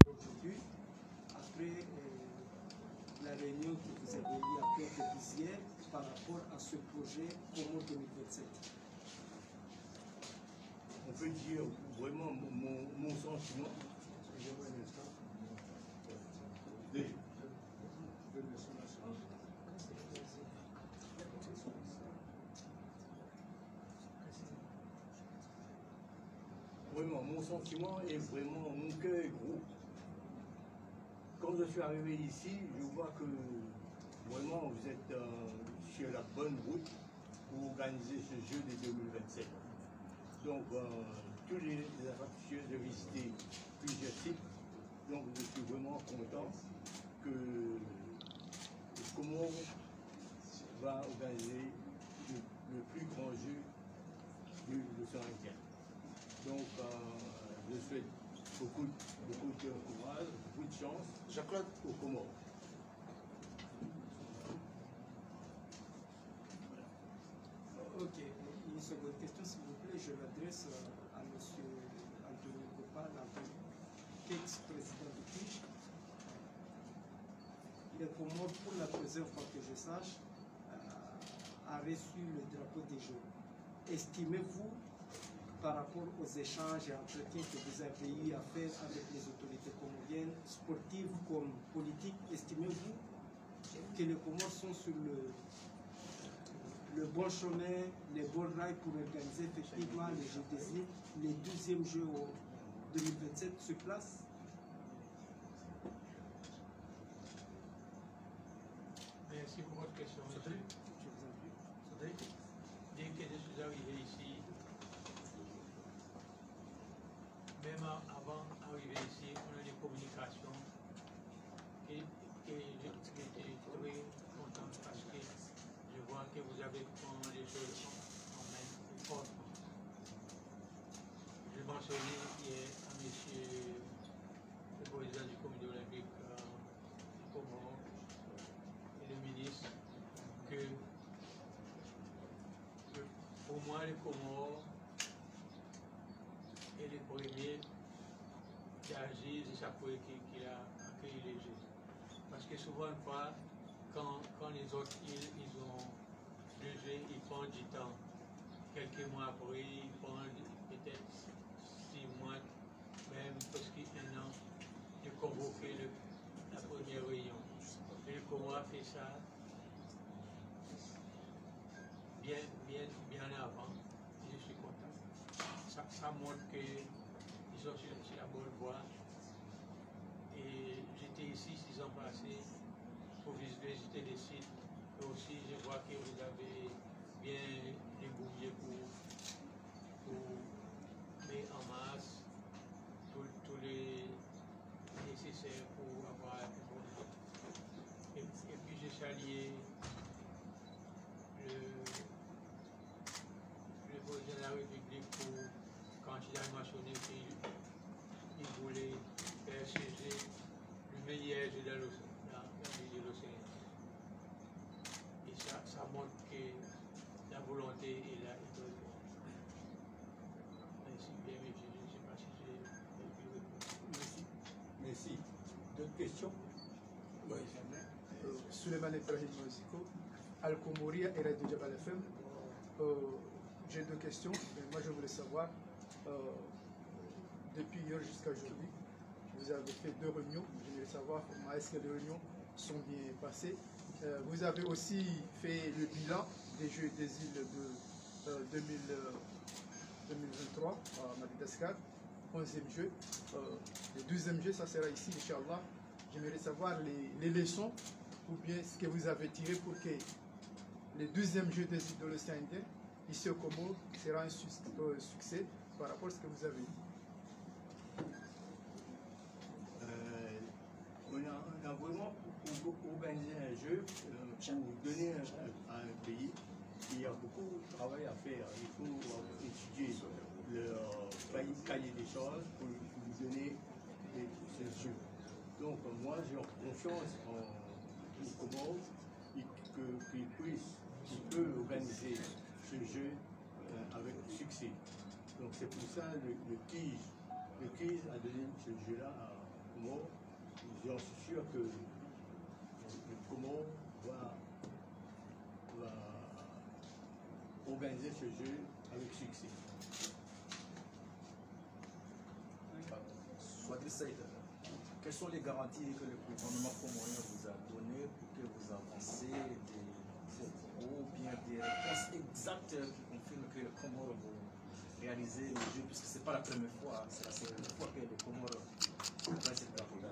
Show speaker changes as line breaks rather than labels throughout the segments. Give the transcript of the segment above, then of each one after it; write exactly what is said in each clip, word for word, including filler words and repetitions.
aujourd'hui, après euh, la réunion que vous avez eue à Pointe-de-Buzière par rapport à ce projet Comore deux mille vingt-sept.
On peut dire vraiment mon, mon, mon sentiment. Des... Vraiment, mon sentiment est vraiment, mon cœur est gros. Quand je suis arrivé ici, je vois que vraiment vous êtes euh, sur la bonne route pour organiser ce jeu de deux mille vingt-sept. Donc, euh, tous les, les affectueux de visiter plusieurs sites. Donc, je suis vraiment content que le Comore va organiser le, le plus grand jeu de l'océan Indien. Donc, euh, je souhaite beaucoup, beaucoup de courage, beaucoup de chance. Jacques-Claude au Comore.
Ok, une seconde question s'il vous plaît, je l'adresse à M. Anthony Copal, ex-président du C I J. Le Comore, pour la deuxième fois que je sache, a reçu le drapeau des Jeux. Estimez-vous, par rapport aux échanges et entretiens que vous avez eu à faire avec les autorités comoriennes, sportives comme politiques, estimez-vous que les Comores sont sur le, le bon chemin, les bons rails pour organiser effectivement les Jeux des îles, les douzièmes Jeux au deux mille vingt-sept sur place?
Merci pour votre question, monsieur.
Je vous en prie.
Dès que je suis arrivé ici, même avant d'arriver ici, on a des communications et, et j'étais très content parce que je vois que vous avez pris les choses en main fortement. Je mentionnais hier à monsieur le président du comité olympique euh, du Comore et le ministre que, que pour moi les Comores est le premier qui agit et chaque fois qu'il a accueilli les Jeux. Parce que souvent, une fois, quand, quand les autres îles ils ont le jeu, ils prennent du temps. Quelques mois après, ils prennent peut-être six mois, même presque un an, de convoquer le, la première réunion. Et le Comore a fait ça bien, bien, bien avant. Et je suis content. Ça, ça montre qu'ils sont sur, sur la bonne voie. Et j'étais ici six ans passés pour visiter les sites. Et aussi, je vois que vous avez bien débrouillé pour, pour mettre en masse tous les nécessaires pour avoir un bon jeu. Et, et puis, j'ai salué le, le président de la République pour, quand il a mentionné qu'il voulait faire ce jeu le meilleur jeu de l'océan. Et ça, ça montre que la volonté est là. Merci bien, mais je ne sais pas si j'ai pu répondre.
Merci. Merci. D'autres questions?
Oui. Euh, Suleiman Ibrahim Moziko, Al-Komoria et Radio Jabal F M. Euh, J'ai deux questions. Mais moi, je voulais savoir, euh, depuis hier jusqu'à aujourd'hui, vous avez fait deux réunions. Je voulais savoir comment est-ce que les réunions sont bien passées. Euh, vous avez aussi fait le bilan des Jeux des îles de euh, deux mille vingt-trois à Madagascar, onzième jeu. Euh, le douzième jeu, ça sera ici, Inch'Allah. J'aimerais savoir les, les leçons ou bien ce que vous avez tiré pour que le douzième jeu des îles de l'océan Indien, ici au Comore, sera un succès par rapport à ce que vous avez dit.
Euh, on, a, on a vraiment organisé un jeu euh, pour donner à un, un pays. Il y a beaucoup de travail à faire. Il faut euh, étudier le cahier des choses pour, pour lui donner des, ces jeux. Donc moi j'ai confiance en au Comore qu'il puisse, qu'il peut organiser ce jeu euh, avec succès. Donc c'est pour ça le, le C I J, le C I J a donné ce jeu-là Comores, j'en suis sûr que le Comores va, va organiser ce jeu avec succès.
Soit Saïd, quelles sont les garanties que le gouvernement comorien vous a données pour que vous avancez des propos ou bien des réponses exactes qui confirment que le Comore vous réalisez le jeu, puisque ce n'est pas la première fois, c'est la seconde fois que le Comore fait cette drapeau-là.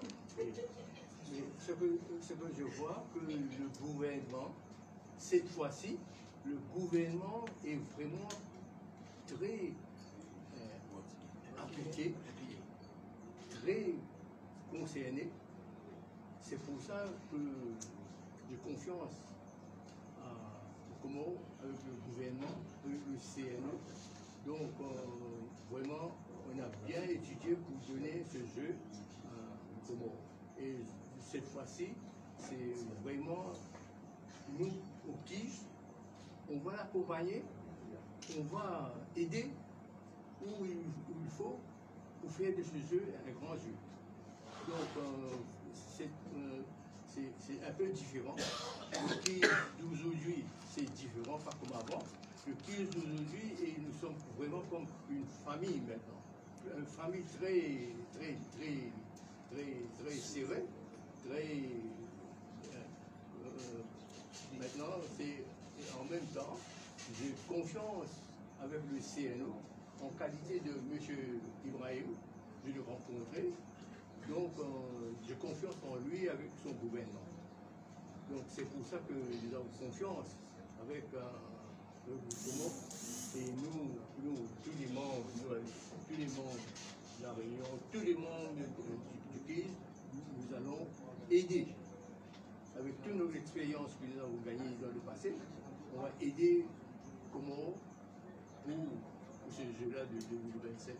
Ce que, ce que je vois, que le gouvernement, cette fois-ci, le gouvernement est vraiment très euh, impliqué, très concerné. C'est pour ça que j'ai confiance à, au Comores, avec le gouvernement, avec le C N O. Donc, euh, vraiment, on a bien étudié pour donner ce jeu à Comores. Et cette fois-ci, c'est vraiment nous, au Tige, on va l'accompagner, on va aider où il, où il faut pour faire de ce jeu un grand jeu. Donc, euh, c'est euh, un peu différent. Le Tige d'aujourd'hui, c'est différent, pas comme avant. Le Tige d'aujourd'hui, et nous sommes vraiment comme une famille maintenant. Une famille très, très, très, très, très serrée, très... Euh, euh, maintenant, c'est en même temps, j'ai confiance avec le C N O en qualité de M. Ibrahim, je l'ai rencontré, donc euh, j'ai confiance en lui avec son gouvernement. Donc c'est pour ça que nous avons confiance avec euh, le gouvernement et nous, nous, tous les membres, nous, tous les membres de la Réunion, tous les membres du, du P I S, nous, nous allons aider avec toutes nos expériences que nous avons gagnées dans le passé. On va aider Comores pour, pour ce jeu-là de deux mille vingt-sept.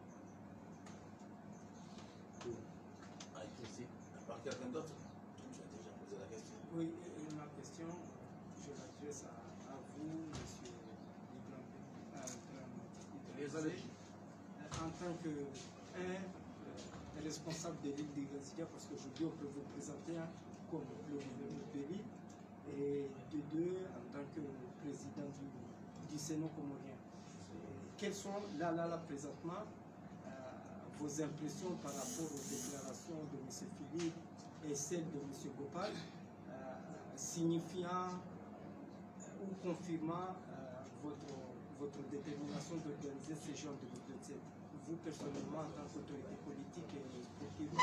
Bon.
Ah, merci. À part quelqu'un d'autre, tu as déjà posé la question.
Oui, et ma question, je l'adresse à, à vous, monsieur Ibrahim. En tant que, un, responsable de l'île de Gaziga, parce qu'aujourd'hui on peut vous présenter comme le gouverneur de l'île, et de deux, en tant que président du, du Sénat comorien. Quelles sont, là, là, là, présentement, euh, vos impressions par rapport aux déclarations de M. Philippe et celles de M. Gopal, euh, signifiant euh, ou confirmant euh, votre, votre détermination d'organiser ces Jeux en deux mille vingt-sept, vous personnellement, en tant qu'autorité politique et sportive?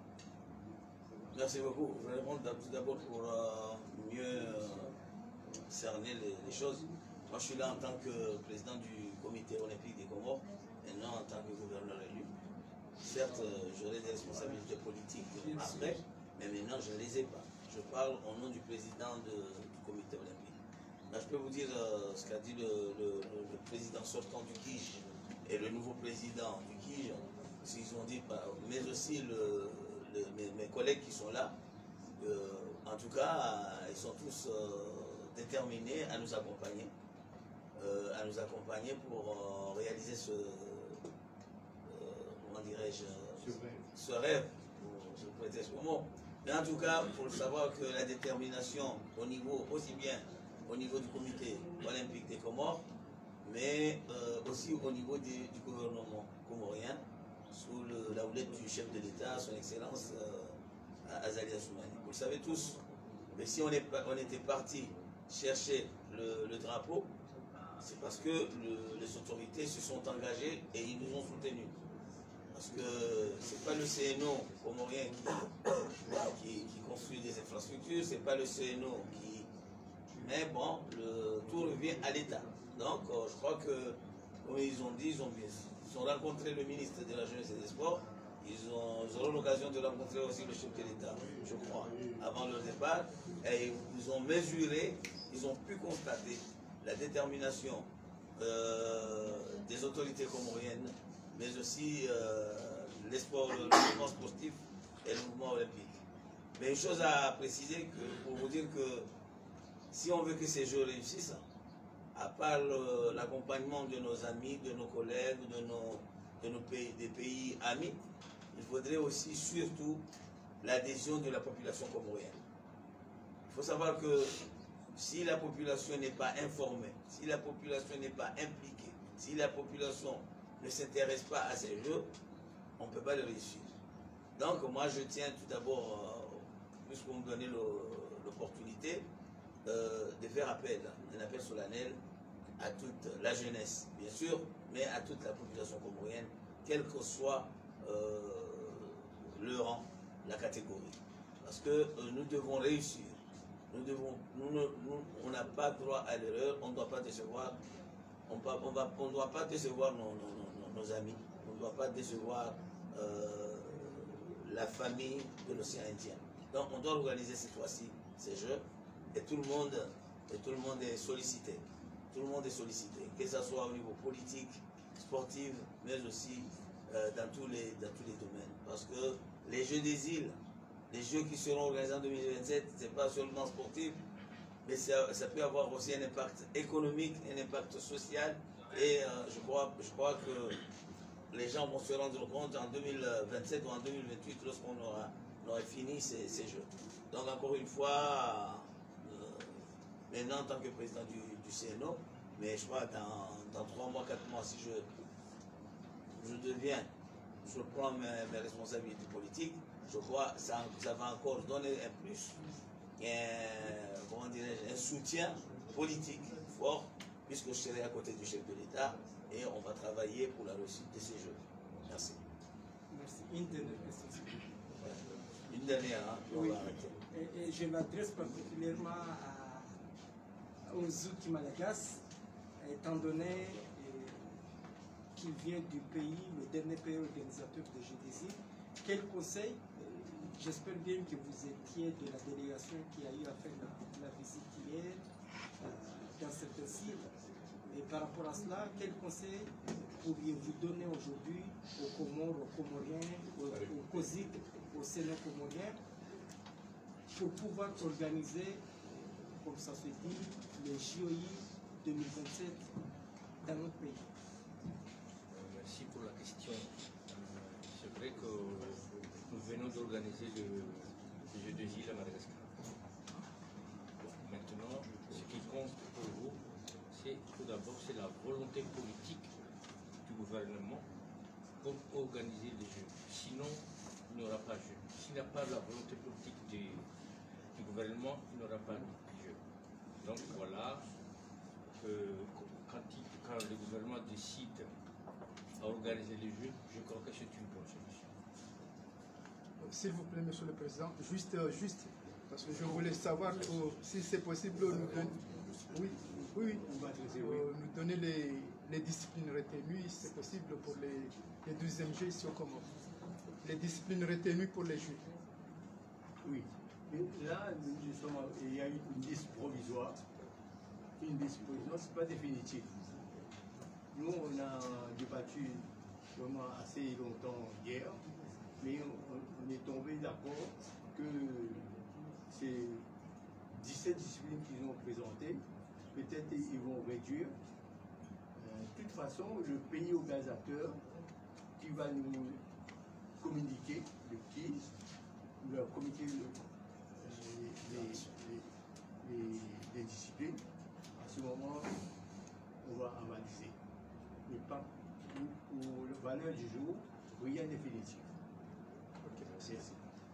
Merci beaucoup. Je vais répondre tout d'abord pour euh, mieux euh, cerner les, les choses. Moi, je suis là en tant que président du comité olympique des Comores et non en tant que gouverneur élu. Certes, euh, j'aurai des responsabilités politiques après, mais maintenant, je ne les ai pas. Je parle au nom du président de, du comité olympique. Là, je peux vous dire euh, ce qu'a dit le, le, le président sortant du K I J et le nouveau président du K I J, ce qu'ils ont dit, mais aussi le, le, mes, mes collègues qui sont là. Euh, en tout cas, ils sont tous euh, déterminés à nous accompagner. Euh, à nous accompagner pour euh, réaliser ce, euh, comment dirais-je, ce rêve, pour se prêter ce mot. Mais en tout cas, il faut savoir que la détermination au niveau, aussi bien au niveau du comité olympique des Comores, mais euh, aussi au niveau du, du gouvernement comorien, sous le, la houlette du chef de l'État, son Excellence euh, Azali Assoumani. Vous le savez tous, mais si on, est, on était parti chercher le, le drapeau, c'est parce que le, les autorités se sont engagées et ils nous ont soutenus. Parce que ce n'est pas le C N O comorien qui, qui, qui construit des infrastructures, ce n'est pas le C N O qui... Mais bon, le, tout revient à l'État. Donc, euh, je crois que, comme ils ont dit, ils ont, ils ont rencontré le ministre de la Jeunesse et des Sports, ils, ont, ils auront l'occasion de rencontrer aussi le chef de l'État, je crois, avant leur départ, et ils ont mesuré, ils ont pu constater la détermination euh, des autorités comoriennes, mais aussi euh, les sports, le mouvement sportif et le mouvement olympique. Mais une chose à préciser, que, pour vous dire que si on veut que ces Jeux réussissent, à part l'accompagnement de nos amis, de nos collègues, de nos, de nos pays, des pays amis, il faudrait aussi surtout l'adhésion de la population comorienne. Il faut savoir que si la population n'est pas informée, si la population n'est pas impliquée, si la population ne s'intéresse pas à ces jeux, on ne peut pas le réussir. Donc moi je tiens tout d'abord, euh, puisque vous me donnez l'opportunité, euh, de faire appel, un appel solennel à toute la jeunesse, bien sûr, mais à toute la population comorienne, quel que soit euh, le rang, la catégorie. Parce que euh, nous devons réussir. Nous devons, nous, nous, nous, on n'a pas droit à l'erreur, on ne doit pas décevoir, on ne on va, on doit pas décevoir nos, nos, nos, nos amis, on ne doit pas décevoir euh, la famille de l'océan Indien. Donc on doit organiser cette fois-ci ces jeux et tout le monde, et tout le monde est sollicité. Tout le monde est sollicité, que ce soit au niveau politique, sportif, mais aussi euh, dans, tous les, dans tous les domaines. Parce que les Jeux des îles, les Jeux qui seront organisés en deux mille vingt-sept, ce n'est pas seulement sportif, mais ça, ça peut avoir aussi un impact économique, un impact social. Et euh, je, crois, je crois que les gens vont se rendre compte en deux mille vingt-sept ou en deux mille vingt-huit lorsqu'on aura, aura fini ces, ces Jeux. Donc encore une fois, euh, maintenant en tant que président du, du C N O, mais je crois dans, dans trois mois, quatre mois, si je, je deviens, je prends mes, mes responsabilités politiques, je crois que ça, ça va encore donner un plus, un, comment dirais-je, un soutien politique fort, puisque je serai à côté du chef de l'État et on va travailler pour la réussite de ces Jeux. Merci.
Merci. Une dernière question.
Une dernière, hein,
oui.
On va arrêter.
Et, et je m'adresse particulièrement à, aux Zouki Malagas, étant donné euh, qu'il vient du pays, le dernier pays organisateur des Jeux des îles. Quel conseil, euh, j'espère bien que vous étiez de la délégation qui a eu à faire la, la visite hier euh, dans certains sites. Et par rapport à cela, quel conseil pourriez-vous donner aujourd'hui aux Comores, aux Comoriens, aux, aux COSIC, aux Sénéo-Comoriens, pour pouvoir organiser, comme ça se dit, les J O I deux mille vingt-sept dans notre pays?
Merci pour la question. C'est vrai que nous venons d'organiser le, le Jeu des îles à Madagascar. Maintenant, ce qui compte pour vous, c'est tout d'abord c'est la volonté politique du gouvernement pour organiser les Jeux. Sinon, il n'y aura pas de Jeux. S'il n'y a pas la volonté politique du, du gouvernement, il n'y aura pas de Jeux. Donc voilà, que quand, il, quand le gouvernement décide à organiser les Jeux, je crois que c'est une bonne solution.
S'il vous plaît, Monsieur le Président, juste, euh, juste parce que je voulais savoir que, si c'est possible, nous donner, oui, oui, euh, nous donner les, les disciplines retenues, si c'est possible, pour les, les douzièmes Jeux ici au Comores. Les disciplines retenues pour les Jeux.
Oui. Et là, justement, il y a une liste provisoire. Une liste provisoire, ce n'est pas définitif. Nous, on a débattu vraiment assez longtemps hier, mais on, on est tombé d'accord que ces dix-sept disciplines qu'ils ont présentées, peut-être ils vont réduire. Euh, de toute façon, le pays organisateur qui va nous communiquer le qui, nous va communiquer le, les, les, les, les disciplines. À ce moment, on va avaliser. Mais pas pour, pour le valeur du jour, rien n'est définitif.
Ok, merci.
Merci.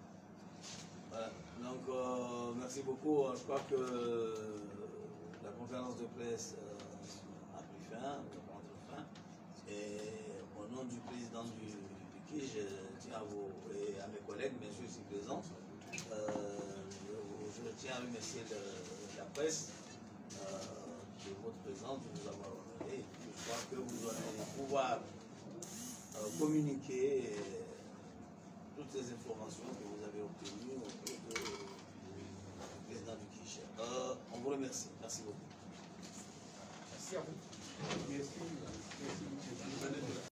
Voilà. Donc, euh, merci beaucoup. Je crois que la conférence de presse euh, a pris fin, va prendre fin. Et au nom du président du, du K I, je tiens à vous et à mes collègues, bien sûr, ici présents, euh, je, je tiens à remercier le, la presse euh, de votre présence, de nous avoir honoré. Je crois que vous allez pouvoir euh, communiquer et, toutes les informations que vous avez obtenues auprès de, du président du K I Ch. Euh, on vous remercie. Merci beaucoup.
Merci à vous.
Merci. Merci.